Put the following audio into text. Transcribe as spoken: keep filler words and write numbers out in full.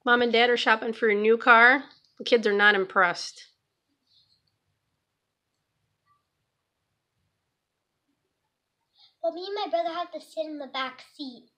Mom and Dad are shopping for a new car. The kids are not impressed. Well, me and my brother have to sit in the back seat.